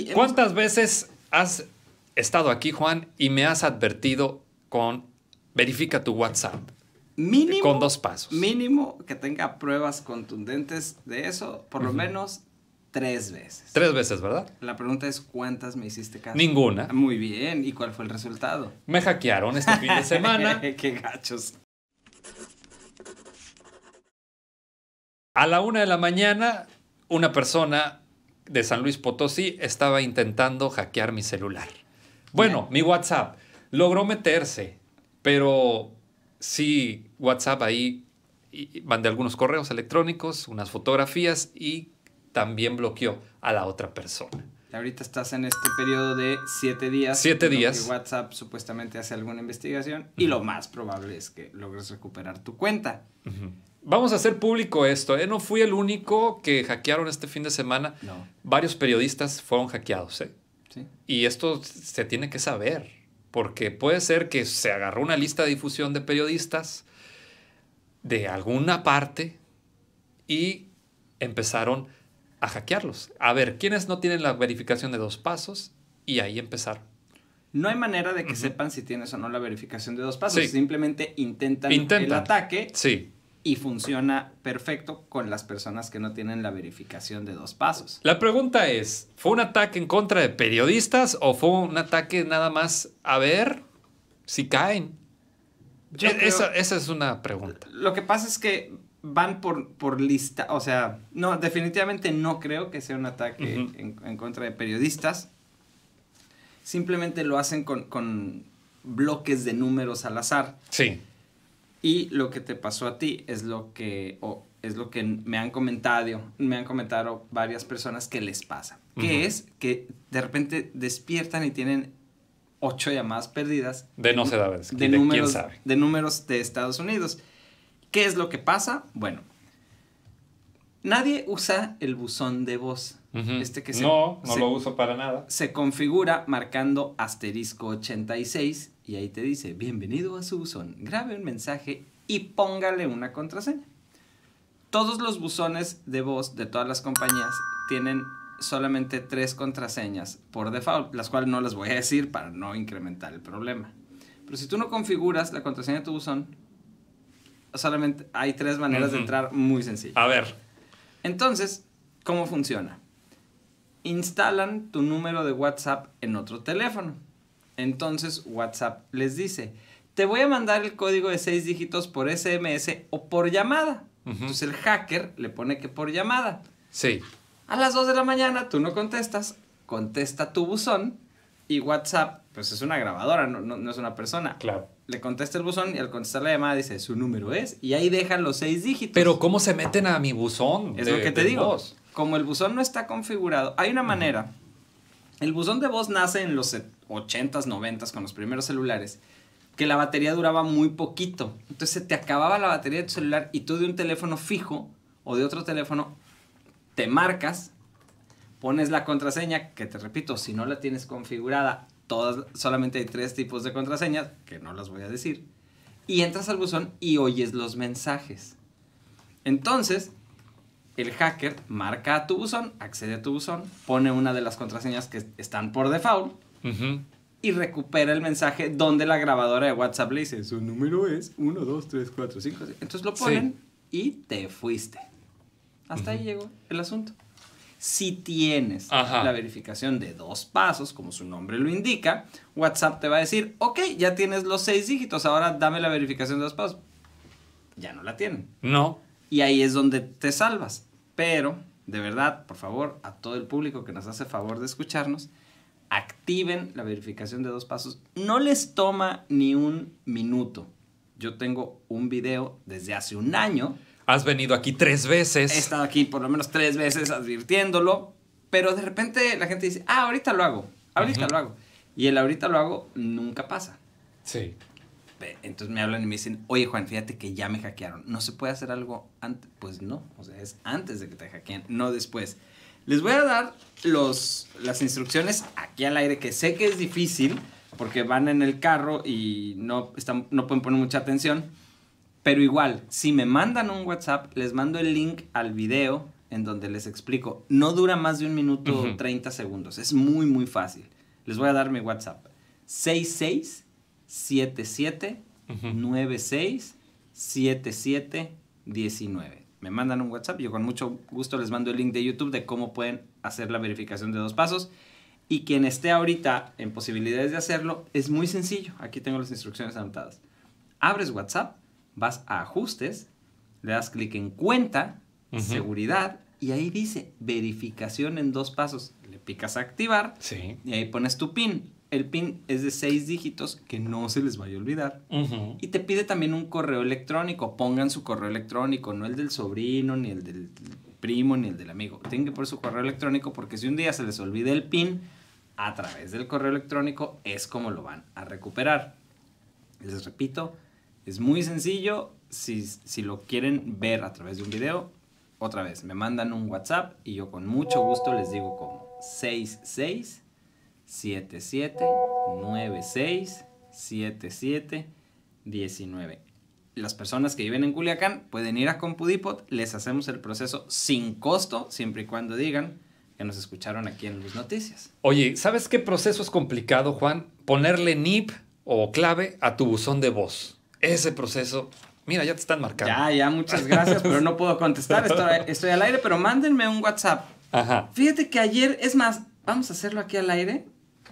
aquí... ¿Cuántas veces has estado aquí, Juan, y me has advertido con verifica tu WhatsApp? Mínimo, con 2 pasos. Mínimo que tenga pruebas contundentes de eso, por lo menos 3 veces. 3 veces, ¿verdad? La pregunta es, ¿cuántas me hiciste caso? Ninguna. Muy bien. ¿Y cuál fue el resultado? Me hackearon este fin de semana. ¡Qué gachos! A la 1 de la mañana, una persona de San Luis Potosí estaba intentando hackear mi celular. Bueno, mi WhatsApp. Logró meterse, pero sí, WhatsApp ahí mandé algunos correos electrónicos, unas fotografías y también bloqueó a la otra persona. Ahorita estás en este periodo de 7 días. 7 días. Que WhatsApp supuestamente hace alguna investigación y lo más probable es que logres recuperar tu cuenta. Vamos a hacer público esto, ¿eh? No fui el único que hackearon este fin de semana. No. Varios periodistas fueron hackeados, ¿eh? Sí. Y esto se tiene que saber, porque puede ser que se agarró una lista de difusión de periodistas de alguna parte y empezaron a hackearlos. A ver, ¿quiénes no tienen la verificación de 2 pasos? Y ahí empezaron. No hay manera de que sepan si tienes o no la verificación de 2 pasos. Sí. Simplemente intentan el ataque. Sí. Y funciona perfecto con las personas que no tienen la verificación de 2 pasos. La pregunta es, ¿fue un ataque en contra de periodistas o fue un ataque nada más a ver si caen? Esa es una pregunta. Lo que pasa es que van por lista, o sea, no, definitivamente no creo que sea un ataque en contra de periodistas. Simplemente lo hacen con bloques de números al azar. Sí. Y lo que te pasó a ti es lo que me han comentado varias personas que les pasa. Que es que de repente despiertan y tienen 8 llamadas perdidas. De no sé de números, quién sabe. De números de Estados Unidos. ¿Qué es lo que pasa? Bueno, nadie usa el buzón de voz. No lo uso para nada. Se configura marcando *86 y ahí te dice, bienvenido a su buzón, grabe un mensaje y póngale una contraseña. Todos los buzones de voz de todas las compañías tienen solamente 3 contraseñas por default, las cuales no las voy a decir para no incrementar el problema. Pero si tú no configuras la contraseña de tu buzón, solamente hay 3 maneras de entrar muy sencillas. A ver. Entonces, ¿cómo funciona? Instalan tu número de WhatsApp en otro teléfono. Entonces WhatsApp les dice, te voy a mandar el código de 6 dígitos por SMS o por llamada. Entonces el hacker le pone que por llamada. Sí. A las 2 de la mañana tú no contestas, contesta tu buzón y WhatsApp, pues es una grabadora, no es una persona. Claro. Le contesta el buzón y al contestar la llamada dice, su número es, y ahí dejan los 6 dígitos. Pero ¿cómo se meten a mi buzón? Es lo que te digo. Voz? Como el buzón no está configurado, hay una manera. El buzón de voz nace en los 80s, 90s con los primeros celulares, que la batería duraba muy poquito. Entonces se te acababa la batería de tu celular y tú de un teléfono fijo o de otro teléfono te marcas, pones la contraseña, que te repito, si no la tienes configurada, solamente hay 3 tipos de contraseñas, que no las voy a decir, y entras al buzón y oyes los mensajes. Entonces, el hacker marca a tu buzón, accede a tu buzón, pone una de las contraseñas que están por default y recupera el mensaje donde la grabadora de WhatsApp le dice, su número es 1, 2, 3, 4, 5, 6. Entonces lo ponen y te fuiste. Hasta ahí llegó el asunto. Si tienes la verificación de 2 pasos, como su nombre lo indica, WhatsApp te va a decir, ok, ya tienes los 6 dígitos, ahora dame la verificación de 2 pasos. Ya no la tienen. No. Y ahí es donde te salvas. Pero, de verdad, por favor, a todo el público que nos hace favor de escucharnos, activen la verificación de 2 pasos. No les toma ni un minuto. Yo tengo un video desde hace un año. Has venido aquí 3 veces. He estado aquí por lo menos 3 veces advirtiéndolo. Pero de repente la gente dice, ahorita lo hago. Ahorita lo hago. Y el ahorita lo hago nunca pasa. Sí. Entonces me hablan y me dicen, oye Juan, fíjate que ya me hackearon. ¿No se puede hacer algo antes? Pues no, o sea, es antes de que te hackeen, no después. Les voy a dar las instrucciones aquí al aire, que sé que es difícil, porque van en el carro y no pueden poner mucha atención. Pero igual, si me mandan un WhatsApp, les mando el link al video en donde les explico. No dura más de 1 minuto 30 segundos. Es muy, muy fácil. Les voy a dar mi WhatsApp. 6677967719. Me mandan un WhatsApp. Yo con mucho gusto les mando el link de YouTube de cómo pueden hacer la verificación de 2 pasos. Y quien esté ahorita en posibilidades de hacerlo, es muy sencillo. Aquí tengo las instrucciones anotadas. Abres WhatsApp, vas a ajustes, le das clic en cuenta, seguridad, y ahí dice verificación en 2 pasos. Le picas a activar y ahí pones tu PIN. El PIN es de 6 dígitos que no se les vaya a olvidar. Y te pide también un correo electrónico. Pongan su correo electrónico, no el del sobrino, ni el del primo, ni el del amigo. Tienen que poner su correo electrónico porque si un día se les olvida el PIN, a través del correo electrónico es como lo van a recuperar. Les repito, es muy sencillo. Si lo quieren ver a través de un video, otra vez, me mandan un WhatsApp y yo con mucho gusto les digo cómo. 6677967719. Las personas que viven en Culiacán pueden ir a Compudipot, les hacemos el proceso sin costo, siempre y cuando digan que nos escucharon aquí en Luz Noticias. Oye, ¿sabes qué proceso es complicado, Juan? Ponerle NIP o clave a tu buzón de voz. Ese proceso, mira, ya te están marcando. Ya, muchas gracias, pero no puedo contestar. Estoy al aire, pero mándenme un WhatsApp. Ajá. Fíjate que ayer, es más, vamos a hacerlo aquí al aire.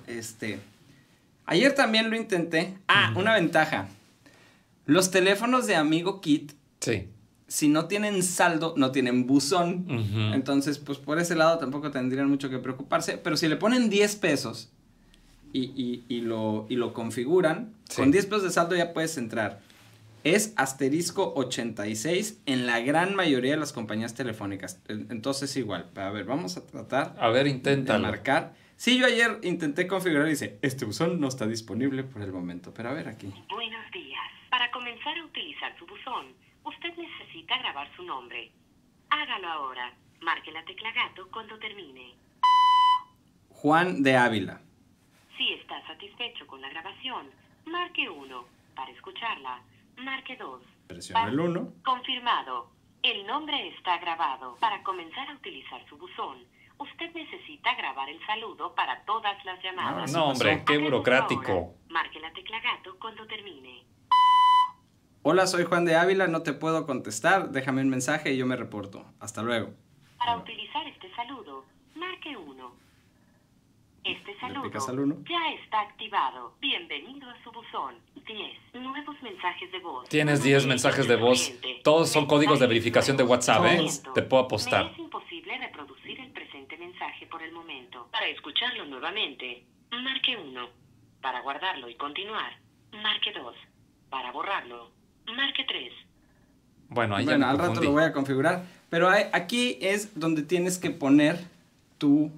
Ayer también lo intenté. Una ventaja. Los teléfonos de Amigo Kit, si no tienen saldo, no tienen buzón. Entonces, pues por ese lado tampoco tendrían mucho que preocuparse. Pero si le ponen 10 pesos y lo configuran, con 10 pesos de saldo ya puedes entrar. Es *86 en la gran mayoría de las compañías telefónicas. Entonces igual, a ver, vamos a tratar inténtalo. de marcar. Sí, yo ayer intenté configurar y dice, este buzón no está disponible por el momento. Pero a ver aquí. Buenos días. Para comenzar a utilizar su buzón, usted necesita grabar su nombre. Hágalo ahora. Marque la tecla gato cuando termine. Juan de Ávila. Si está satisfecho con la grabación, marque 1. Para escucharla, marque 2. Presiona el 1. Confirmado. El nombre está grabado. Para comenzar a utilizar su buzón, usted necesita grabar el saludo para todas las llamadas. No, hombre, qué burocrático. Marque la tecla gato cuando termine. Hola, soy Juan de Ávila, no te puedo contestar. Déjame un mensaje y yo me reporto. Hasta luego. Para utilizar este saludo, marque 1. Este saludo ya está activado. Bienvenido a su buzón. 10 nuevos mensajes de voz. Tienes 10 mensajes de voz. Todos son códigos de verificación de WhatsApp, ¿eh? Te puedo apostar. Me es imposible reproducir el presente mensaje por el momento. Para escucharlo nuevamente, marque 1. Para guardarlo y continuar, marque 2. Para borrarlo, marque 3. Bueno, ahí al rato lo voy a configurar. Pero aquí es donde tienes que poner tu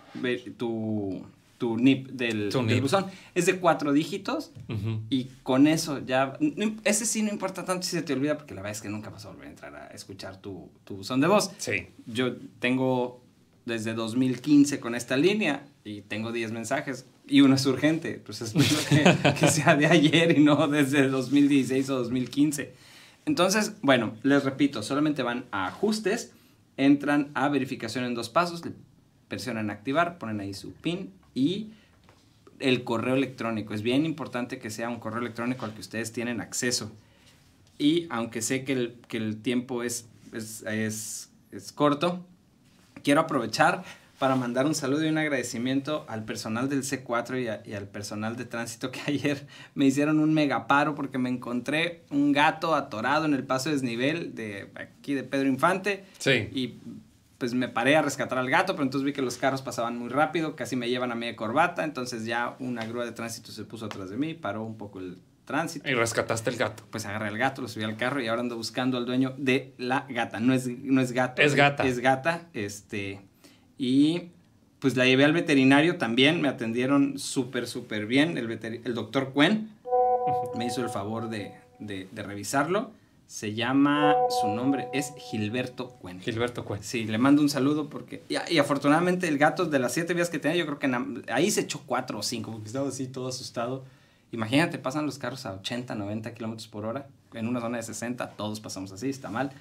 NIP del buzón. Es de 4 dígitos y con eso ya... Ese sí no importa tanto si se te olvida porque la verdad es que nunca vas a volver a entrar a escuchar tu buzón de voz. Sí. Yo tengo desde 2015 con esta línea y tengo 10 mensajes y uno es urgente. Pues espero que sea de ayer y no desde 2016 o 2015. Entonces, bueno, les repito, solamente van a ajustes, entran a verificación en 2 pasos, presionan activar, ponen ahí su PIN y el correo electrónico. Es bien importante que sea un correo electrónico al que ustedes tienen acceso. Y aunque sé que el tiempo es corto, quiero aprovechar para mandar un saludo y un agradecimiento al personal del C4 y al personal de tránsito que ayer me hicieron un megaparo porque me encontré un gato atorado en el paso desnivel de aquí de Pedro Infante. Sí. Y pues me paré a rescatar al gato, pero entonces vi que los carros pasaban muy rápido, casi me llevan a media corbata, entonces ya una grúa de tránsito se puso atrás de mí, paró un poco el tránsito. Y rescataste el gato. Pues agarré al gato, lo subí al carro y ahora ando buscando al dueño de la gata. No es gato. Es gata. Es gata, y pues la llevé al veterinario también, me atendieron súper bien, el doctor Cuen me hizo el favor de revisarlo. Se llama, su nombre es Gilberto Cuen. Gilberto Cuen. Sí, le mando un saludo porque... Y afortunadamente el gato de las 7 vidas que tenía, yo creo que ahí se echó 4 o 5, porque estaba así todo asustado. Imagínate, pasan los carros a 80, 90 kilómetros por hora, en una zona de 60, todos pasamos así, está mal.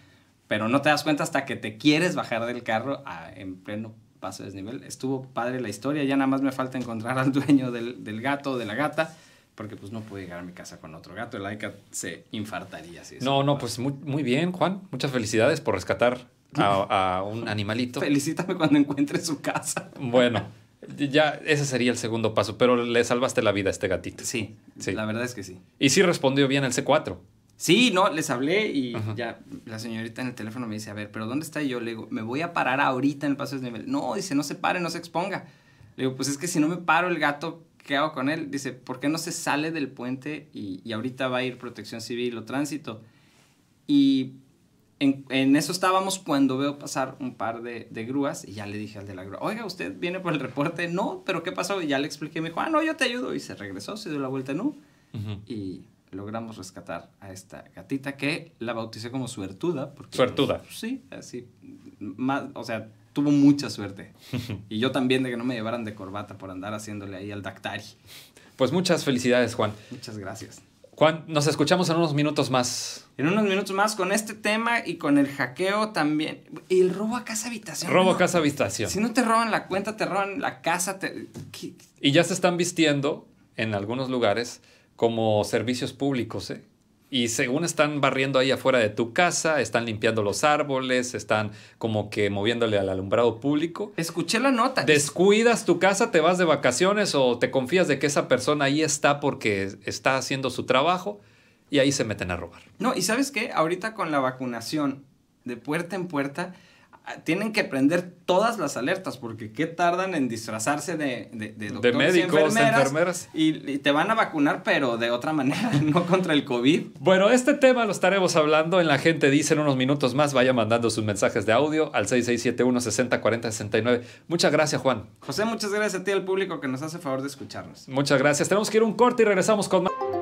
pero no te das cuenta hasta que te quieres bajar del carro en pleno paso de desnivel. Estuvo padre la historia, ya nada más me falta encontrar al dueño del gato o de la gata, porque pues no pude llegar a mi casa con otro gato, el Laika se infartaría. Si no, pues muy bien, Juan. Muchas felicidades por rescatar a un animalito. Felicítame cuando encuentre su casa. Bueno, ya ese sería el segundo paso, pero le salvaste la vida a este gatito. Sí, la verdad es que sí. Y sí respondió bien el C4. Sí, no, les hablé y ya la señorita en el teléfono me dice, a ver, ¿pero dónde está? Y yo le digo, me voy a parar ahorita en el paso de desnivel. No, dice, no se pare, no se exponga. Le digo, pues es que si no me paro el gato, ¿qué hago con él? Dice, ¿por qué no se sale del puente y ahorita va a ir Protección Civil o Tránsito? Y en eso estábamos cuando veo pasar un par de grúas y ya le dije al de la grúa, oiga, ¿usted viene por el reporte? No, ¿pero qué pasó? Y ya le expliqué, me dijo, no, yo te ayudo. Y se regresó, se dio la vuelta, no. Y logramos rescatar a esta gatita que la bauticé como Suertuda. Porque, Suertuda. Sí, así, o sea, tuvo mucha suerte. Y yo también de que no me llevaran de corbata por andar haciéndole ahí al Dactari. Pues muchas felicidades, Juan. Muchas gracias. Juan, nos escuchamos en unos minutos más. En unos minutos más con este tema y con el hackeo también. Y el robo a casa-habitación. Robo a casa-habitación. Si no te roban la cuenta, te roban la casa. Y ya se están vistiendo en algunos lugares como servicios públicos, ¿eh? Y según están barriendo ahí afuera de tu casa, están limpiando los árboles, están como que moviéndole al alumbrado público. Escuché la nota. Descuidas tu casa, te vas de vacaciones o te confías de que esa persona ahí está porque está haciendo su trabajo y ahí se meten a robar. No, y ¿sabes qué? Ahorita con la vacunación de puerta en puerta, tienen que prender todas las alertas porque qué tardan en disfrazarse de doctores, de médicos, enfermeras. Y te van a vacunar, pero de otra manera, no contra el COVID. Bueno, este tema lo estaremos hablando en La Gente Dice en unos minutos más. Vaya mandando sus mensajes de audio al 6671-6040-69. Muchas gracias, Juan. José, muchas gracias a ti y al público que nos hace favor de escucharnos. Muchas gracias. Tenemos que ir a un corte y regresamos con más.